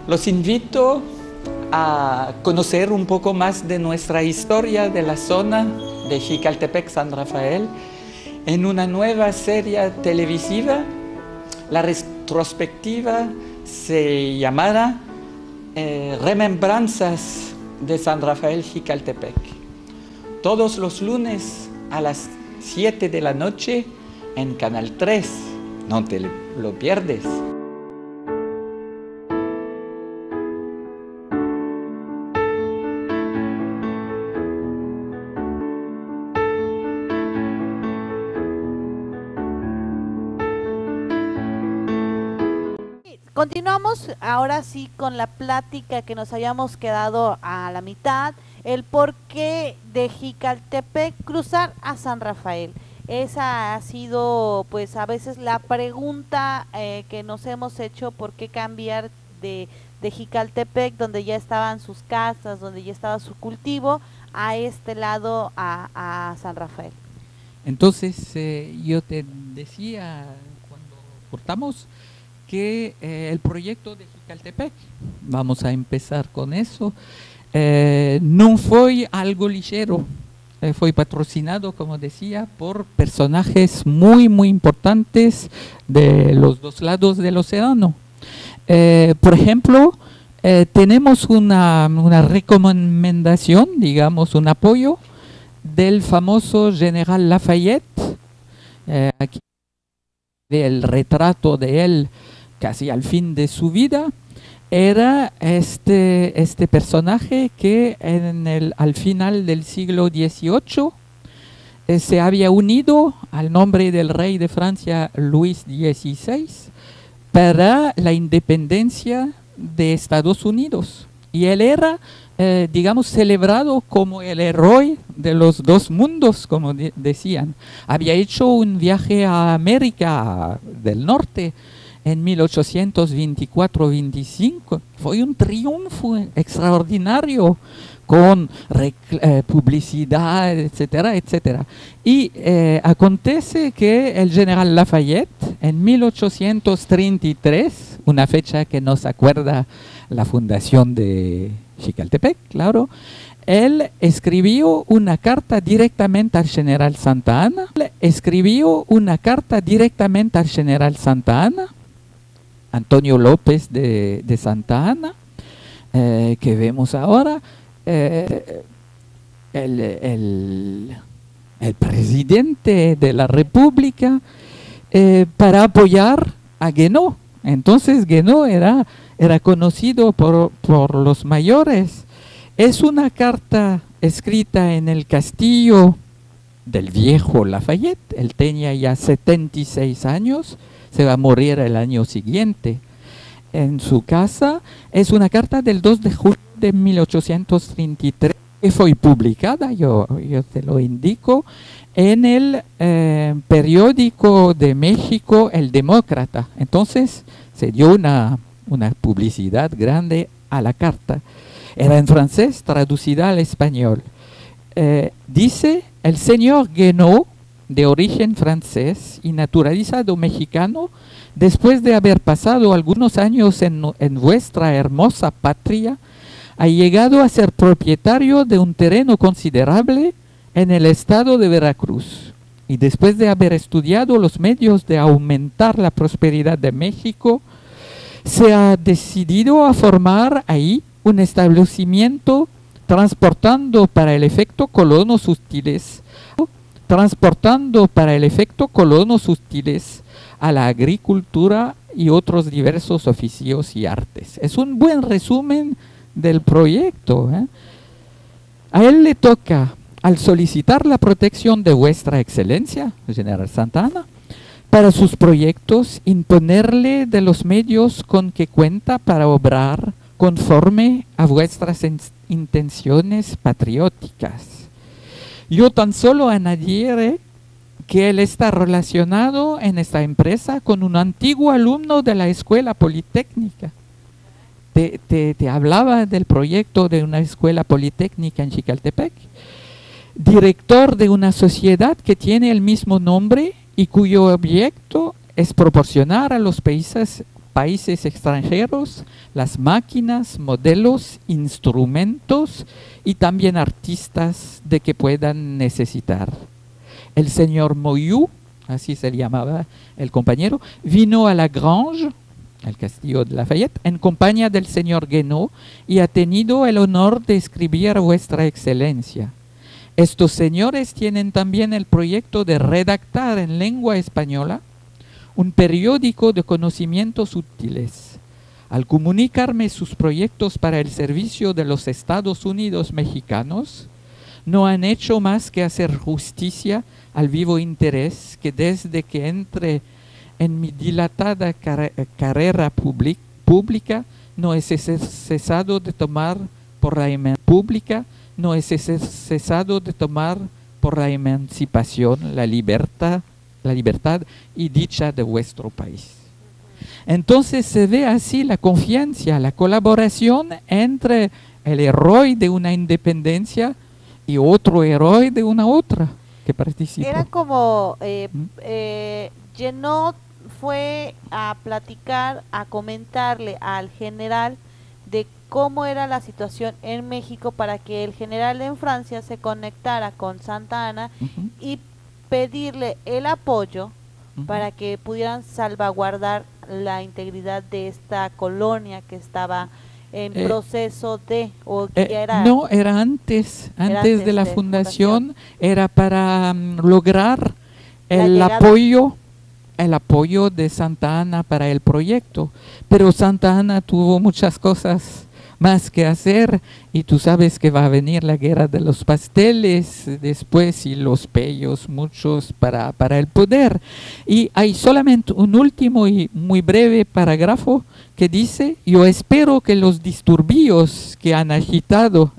Los invito a conocer un poco más de nuestra historia de la zona de Xicaltepec, San Rafael, en una nueva serie televisiva. La retrospectiva se llamará Remembranzas de San Rafael Xicaltepec. Todos los lunes a las 7 de la noche en Canal 3. No te lo pierdes. Continuamos ahora sí con la plática que nos habíamos quedado a la mitad, el porqué de Xicaltepec cruzar a San Rafael. Esa ha sido pues a veces la pregunta que nos hemos hecho, por qué cambiar de Xicaltepec, donde ya estaban sus casas, donde ya estaba su cultivo, a este lado, a San Rafael. Entonces yo te decía cuando cortamos que el proyecto de Xicaltepec, vamos a empezar con eso, no fue algo ligero, fue patrocinado, como decía, por personajes muy importantes de los dos lados del océano. Por ejemplo, tenemos una recomendación, digamos, un apoyo del famoso General Lafayette. Aquí el retrato de él casi al fin de su vida. Era este personaje que al final del siglo XVIII se había unido al nombre del rey de Francia, Luis XVI, para la independencia de Estados Unidos. Y él era, digamos, celebrado como el héroe de los dos mundos, como decían. Había hecho un viaje a América del Norte en 1824-25, fue un triunfo extraordinario con publicidad, etcétera, etcétera. Y acontece que el General Lafayette, en 1833, una fecha que nos acuerda la fundación de Xicaltepec, claro, él escribió una carta directamente al general Santa Anna, Antonio López de Santa Anna, que vemos ahora, el presidente de la República, para apoyar a Guénot. Entonces Guénot era conocido por los mayores. Es una carta escrita en el castillo del viejo Lafayette. Él tenía ya 76 años. Se va a morir el año siguiente. En su casa es una carta del 2 de julio de 1833 que fue publicada, yo te lo indico, en el periódico de México, El Demócrata. Entonces se dio una publicidad grande a la carta. Era en francés, traducida al español. Dice: el señor Guénot, de origen francés y naturalizado mexicano, después de haber pasado algunos años en vuestra hermosa patria, ha llegado a ser propietario de un terreno considerable en el estado de Veracruz. Y después de haber estudiado los medios de aumentar la prosperidad de México, se ha decidido a formar ahí un establecimiento transportando para el efecto colonos hostiles a la agricultura y otros diversos oficios y artes. Es un buen resumen del proyecto. A él le toca, al solicitar la protección de vuestra excelencia, General Santa Anna, para sus proyectos, imponerle de los medios con que cuenta para obrar conforme a vuestras intenciones patrióticas. Yo tan solo añadiré que él está relacionado en esta empresa con un antiguo alumno de la Escuela Politécnica. Te hablaba del proyecto de una escuela politécnica en Xicaltepec, director de una sociedad que tiene el mismo nombre y cuyo objeto es proporcionar a los países extranjeros las máquinas, modelos, instrumentos y también artistas de que puedan necesitar. El señor Moyou, así se llamaba el compañero, vino a la Grange, el castillo de Lafayette, en compañía del señor Guénaud y ha tenido el honor de escribir a vuestra excelencia. Estos señores tienen también el proyecto de redactar en lengua española un periódico de conocimientos útiles. Al comunicarme sus proyectos para el servicio de los Estados Unidos mexicanos, no han hecho más que hacer justicia al vivo interés que desde que entré en mi dilatada carrera pública no he cesado de tomar por la emancipación, la libertad y dicha de vuestro país. Entonces se ve así la confianza, la colaboración entre el héroe de una independencia y otro héroe de una otra que participa. Era como Guénaud fue a platicar, a comentarle al general de cómo era la situación en México para que el general en Francia se conectara con Santa Anna y pedirle el apoyo para que pudieran salvaguardar la integridad de esta colonia que estaba en proceso de, o que era... No, era antes de la fundación, era para lograr el apoyo de Santa Anna para el proyecto, pero Santa Anna tuvo muchas cosas más que hacer y tú sabes que va a venir la guerra de los pasteles después y los pellos muchos para el poder. Y hay solamente un último y muy breve parágrafo que dice: yo espero que los disturbios que han agitado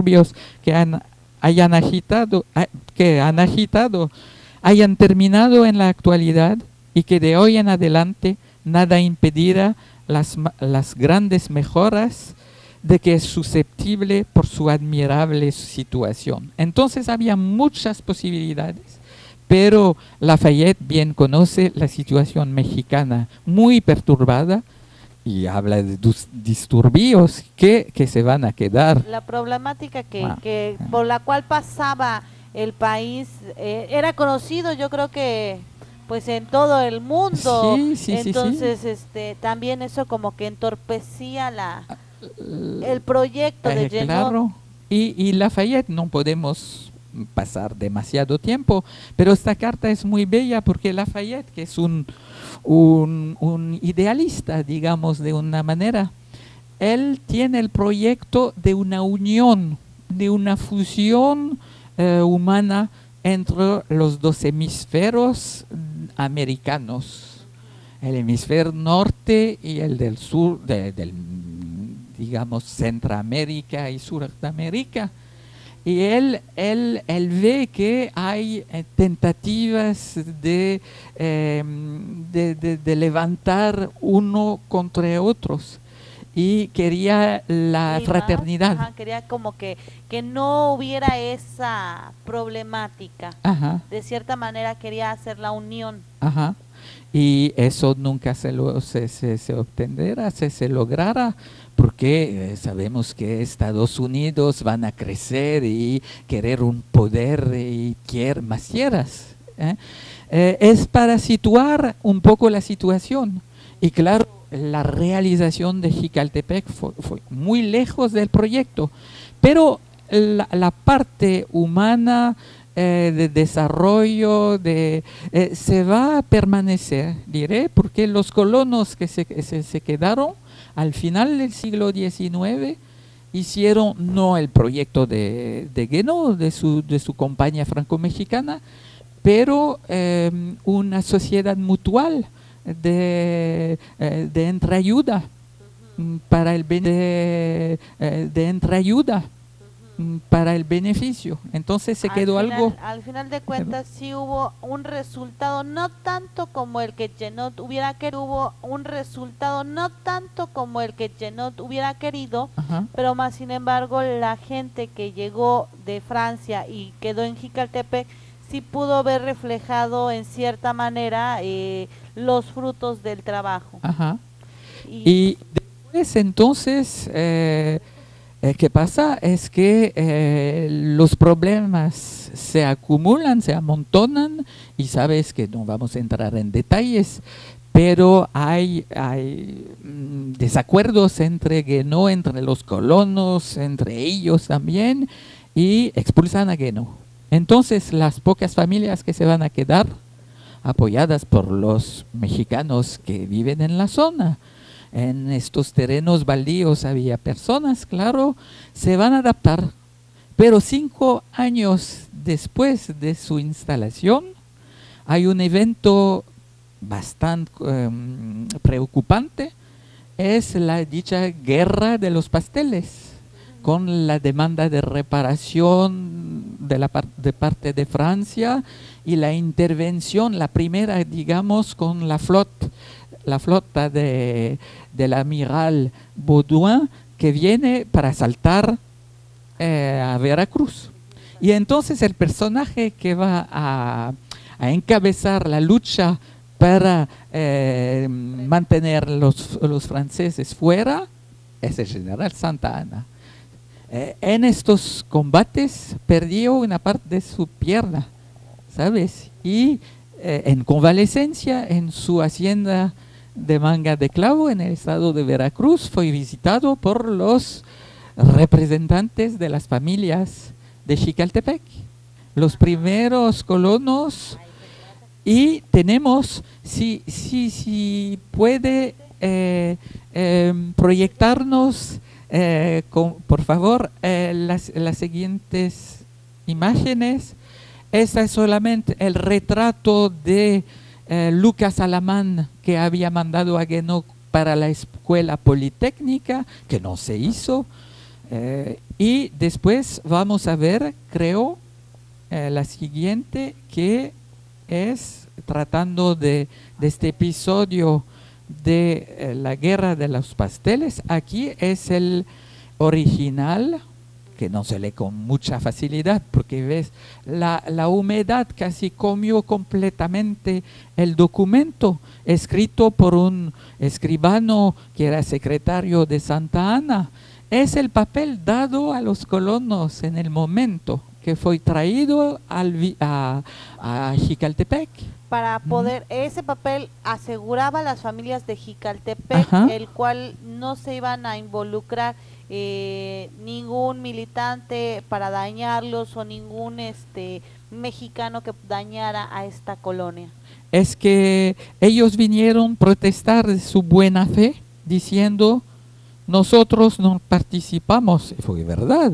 hayan terminado en la actualidad y que de hoy en adelante nada impedirá las grandes mejoras de que es susceptible por su admirable situación. Entonces había muchas posibilidades, pero Lafayette bien conoce la situación mexicana muy perturbada y habla de disturbios que se van a quedar. La problemática que por la cual pasaba el país era conocido, yo creo que pues en todo el mundo. Entonces también eso como que entorpecía el proyecto de Guénaud. Claro, y Lafayette no podemos pasar demasiado tiempo, pero esta carta es muy bella porque Lafayette, que es un idealista, digamos de una manera, él tiene el proyecto de una unión, de una fusión humana entre los dos hemisferios americanos, el hemisferio norte y el del sur, digamos, Centroamérica y Suramérica. Y él ve que hay tentativas de levantar uno contra otros. Y quería la fraternidad. Ajá, quería como que no hubiera esa problemática. Ajá. De cierta manera quería hacer la unión. Ajá. Y eso nunca se obtendrá, se logrará, porque sabemos que Estados Unidos van a crecer y querer un poder y más tierras. Es para situar un poco la situación. Y claro, la realización de Jicaltepec fue muy lejos del proyecto, pero la parte humana de desarrollo se va a permanecer, diré, porque los colonos que se quedaron al final del siglo XIX hicieron no el proyecto de Guénaud, de su compañía franco-mexicana, pero una sociedad mutual de entreayuda para el para el beneficio. Entonces se quedó algo. Al final de cuentas sí hubo un resultado, no tanto como el que Guénaud hubiera querido, Ajá. pero más sin embargo la gente que llegó de Francia y quedó en Jicaltepec sí pudo ver reflejado en cierta manera los frutos del trabajo. Ajá. Y después entonces, ¿qué pasa? Es que los problemas se acumulan, se amontonan, y sabes que no vamos a entrar en detalles, pero hay desacuerdos entre Guénot, entre los colonos, entre ellos también, y expulsan a Guénot. Entonces las pocas familias que se van a quedar, apoyadas por los mexicanos que viven en la zona, en estos terrenos baldíos había personas, claro, se van a adaptar. Pero 5 años después de su instalación, hay un evento bastante preocupante, es la dicha guerra de los pasteles, con la demanda de reparación de parte de Francia y la intervención, la primera, digamos, con la flota del amiral Baudouin, que viene para asaltar a Veracruz. Y entonces el personaje que va a encabezar la lucha para mantener los franceses fuera es el general Santa Anna. En estos combates perdió una parte de su pierna, ¿sabes? Y en convalecencia en su hacienda de Manga de Clavo, en el estado de Veracruz, fue visitado por los representantes de las familias de Xicaltepec, los primeros colonos. Y tenemos, si puede proyectarnos, por favor, las siguientes imágenes. Esta es solamente el retrato de Lucas Alamán, que había mandado a Guénot para la escuela politécnica, que no se hizo. Y después vamos a ver, creo, la siguiente, que es tratando de este episodio de la guerra de los pasteles. Aquí es el original, que no se lee con mucha facilidad, porque ves, la humedad casi comió completamente el documento, escrito por un escribano que era secretario de Santa Anna. Es el papel dado a los colonos en el momento que fue traído a Xicaltepec. Para poder, ese papel aseguraba a las familias de Xicaltepec, Ajá, el cual no se iban a involucrar ningún militante para dañarlos, o ningún mexicano que dañara a esta colonia. es que ellos vinieron a protestar de su buena fe, diciendo, nosotros no participamos, fue verdad,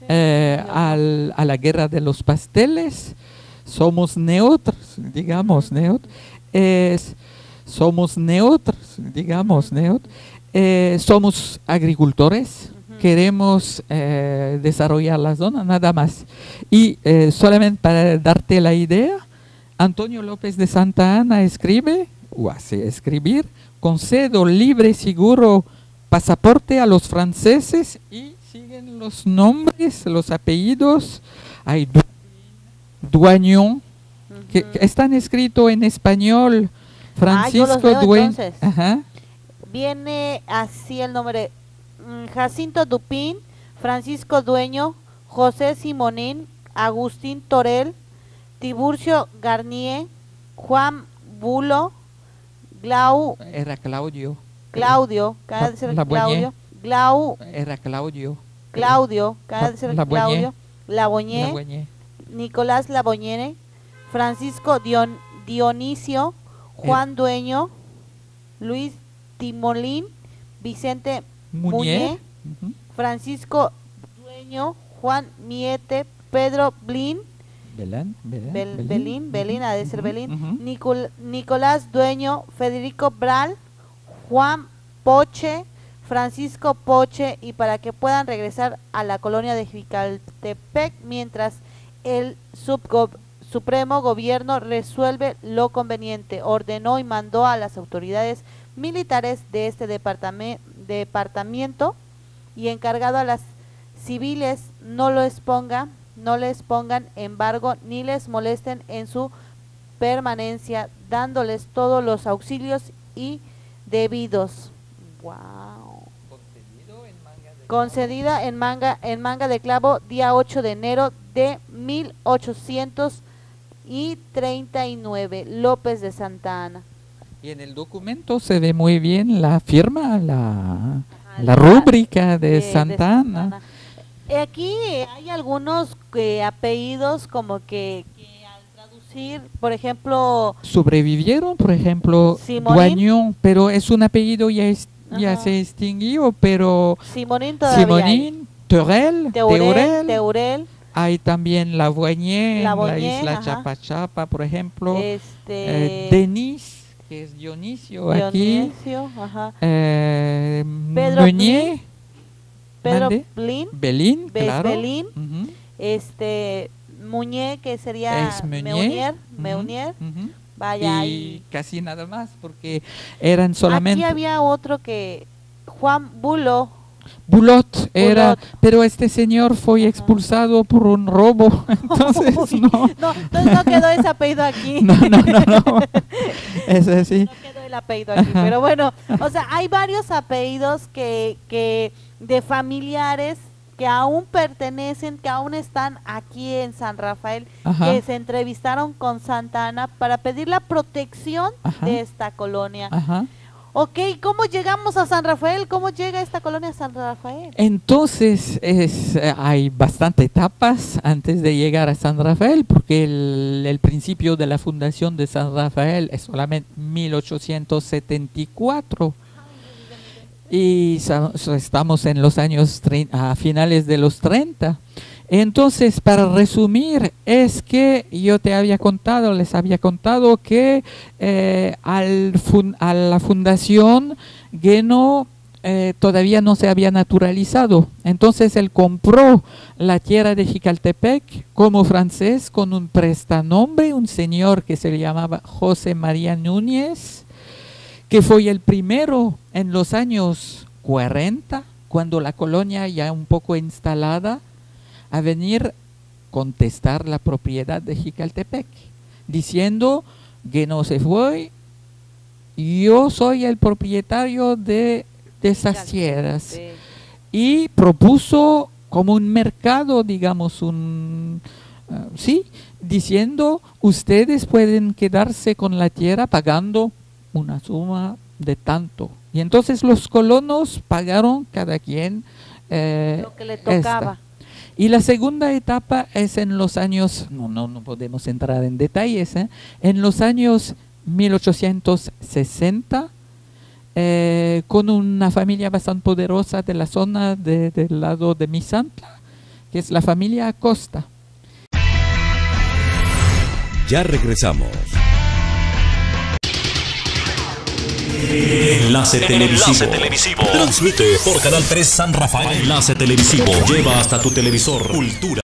a la guerra de los pasteles, somos neutros, digamos, somos neutros, digamos, somos agricultores, queremos desarrollar la zona, nada más. Y solamente para darte la idea, Antonio López de Santa Anna escribe, o hace escribir, concedo libre, seguro pasaporte a los franceses, y siguen los nombres, los apellidos. Hay Duañón, que están escritos en español. Francisco yo los veo, Dueño. entonces. Ajá. Viene así el nombre: Jacinto Dupín, Francisco Dueño, José Simonín, Agustín Torel, Tiburcio Garnier, Juan Bulo, Era Claudio. Claudio, cada de ser Laboñé. Claudio, Era Claudio. cada de ser Laboñé. Claudio, Laboñé, Laboñé. Nicolás Laboñere, Francisco Dionisio, Juan Dueño, Luis Timolín, Vicente Muñé, Ujú. Francisco Dueño, Juan Miete, Pedro Blin, Belín, ha de ser Belín, Ujú. Nicolás Dueño, Federico Bral, Juan Poche, Francisco Poche, y para que puedan regresar a la colonia de Xicaltepec mientras el Supremo Gobierno resuelve lo conveniente. Ordenó y mandó a las autoridades militares de este departamento y encargado a las civiles no les pongan embargo ni les molesten en su permanencia, dándoles todos los auxilios y debidos. Wow. Concedida en manga de clavo día 8 de enero de 1839, López de Santa Ana. Y en el documento se ve muy bien la firma, la rúbrica de Santa Ana. Aquí hay algunos apellidos como que al traducir, por ejemplo... Sobrevivieron, por ejemplo, Duañón, pero es un apellido ya se extinguió, pero Simonín todavía Simonín, Teurel. Hay también Lavoigné, la isla Chapachapa, por ejemplo. Denis, que es Dionisio aquí. Pedro Meunier, Belín, claro. Muñé, que sería Meunier. Vaya, y casi nada más, porque eran solamente... Aquí había otro que... Juan Bulot era, pero este señor fue expulsado por un robo, entonces no. Entonces no quedó ese apellido aquí. No. Es así. No quedó el apellido aquí, pero bueno, o sea, hay varios apellidos que de familiares que aún pertenecen, que aún están aquí en San Rafael, que se entrevistaron con Santa Ana para pedir la protección de esta colonia. Ok, ¿cómo llegamos a San Rafael? ¿Cómo llega esta colonia a San Rafael? Entonces, hay bastante etapas antes de llegar a San Rafael, porque el principio de la fundación de San Rafael es solamente 1874. Y estamos en los años a finales de los 30. Entonces, para resumir, es que yo les había contado que a la fundación Guénot todavía no se había naturalizado. Entonces él compró la tierra de Jicaltepec como francés con un prestanombre, un señor que se llamaba José María Núñez, que fue el primero en los años 40, cuando la colonia ya un poco instalada, a venir contestar la propiedad de Jicaltepec, diciendo que no se fue, yo soy el propietario de esas tierras. Y propuso como un mercado, digamos, diciendo, ustedes pueden quedarse con la tierra pagando una suma de tanto. Y entonces los colonos pagaron cada quien lo que le tocaba. Y la segunda etapa es en los años, no podemos entrar en detalles, en los años 1860, con una familia bastante poderosa de la zona del lado de Misantla, que es la familia Acosta. Ya regresamos. Enlace televisivo. Transmite por Canal 3 San Rafael. Enlace televisivo. Lleva hasta tu televisor cultura.